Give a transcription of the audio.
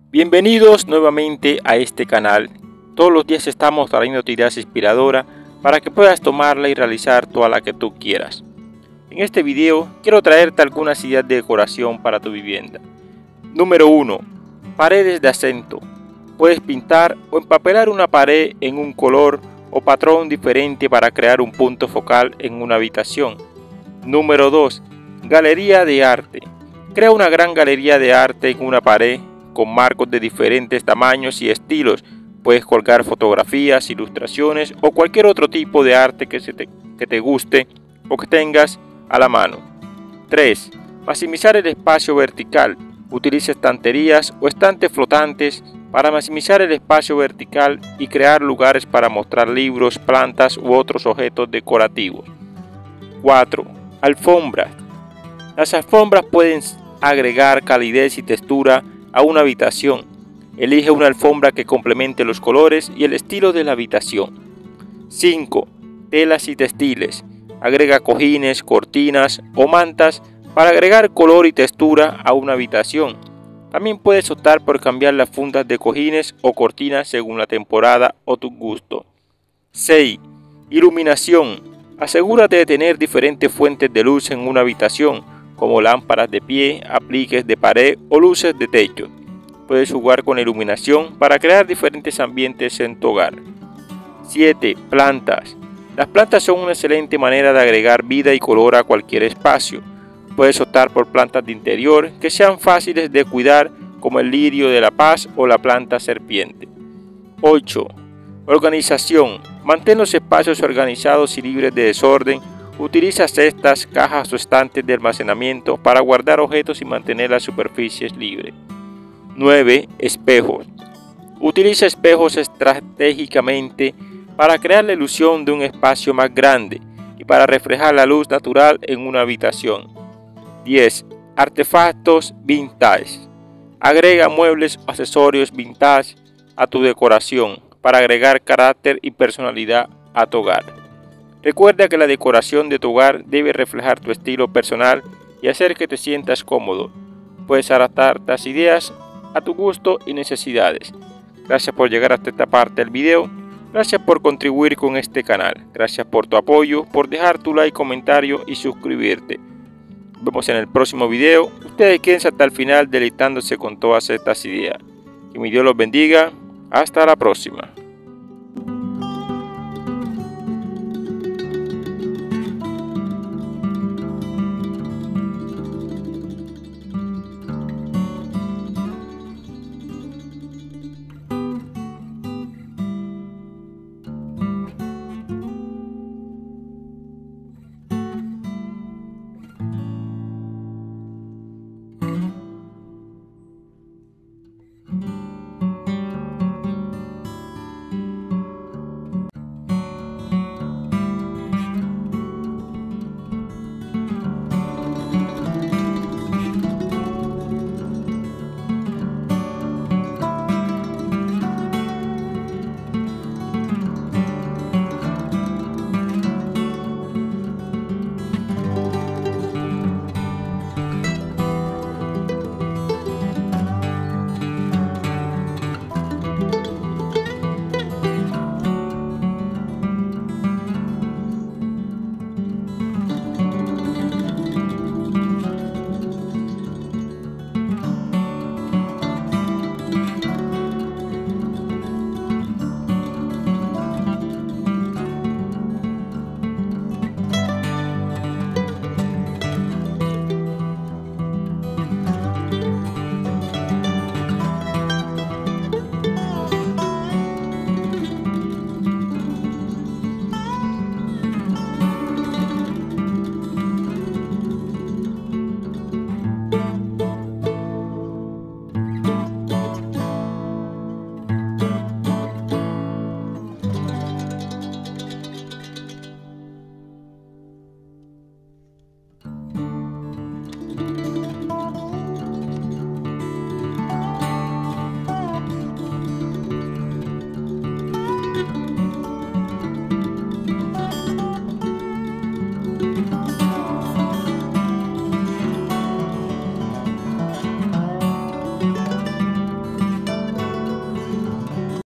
Bienvenidos nuevamente a este canal. Todos los días estamos trayendo ideas inspiradoras para que puedas tomarla y realizar toda la que tú quieras. En este video quiero traerte algunas ideas de decoración para tu vivienda. Número 1. Paredes de acento. Puedes pintar o empapelar una pared en un color o patrón diferente para crear un punto focal en una habitación. Número 2. Galería de arte. Crea una gran galería de arte en una pared con marcos de diferentes tamaños y estilos. Puedes colgar fotografías, ilustraciones o cualquier otro tipo de arte que te guste o que tengas a la mano. 3. Maximizar el espacio vertical. Utiliza estanterías o estantes flotantes para maximizar el espacio vertical y crear lugares para mostrar libros, plantas u otros objetos decorativos. 4. Alfombras. Las alfombras pueden agregar calidez y textura a una habitación. Elige una alfombra que complemente los colores y el estilo de la habitación. 5. Telas y textiles. Agrega cojines, cortinas o mantas para agregar color y textura a una habitación. También puedes optar por cambiar las fundas de cojines o cortinas según la temporada o tu gusto. 6. Iluminación. Asegúrate de tener diferentes fuentes de luz en una habitación, como lámparas de pie, apliques de pared o luces de techo. Puedes jugar con la iluminación para crear diferentes ambientes en tu hogar. 7. Plantas. Las plantas son una excelente manera de agregar vida y color a cualquier espacio. Puedes optar por plantas de interior que sean fáciles de cuidar, como el lirio de la paz o la planta serpiente. 8. Organización. Mantén los espacios organizados y libres de desorden. Utiliza cestas, cajas o estantes de almacenamiento para guardar objetos y mantener las superficies libres. 9. Espejos. Utiliza espejos estratégicamente para crear la ilusión de un espacio más grande y para reflejar la luz natural en una habitación. 10. Artefactos vintage. Agrega muebles o accesorios vintage a tu decoración para agregar carácter y personalidad a tu hogar. Recuerda que la decoración de tu hogar debe reflejar tu estilo personal y hacer que te sientas cómodo. Puedes adaptar las ideas a tu gusto y necesidades. Gracias por llegar hasta esta parte del video. Gracias por contribuir con este canal. Gracias por tu apoyo, por dejar tu like, comentario y suscribirte. Nos vemos en el próximo video. Ustedes quédense hasta el final deleitándose con todas estas ideas. Que mi Dios los bendiga. Hasta la próxima.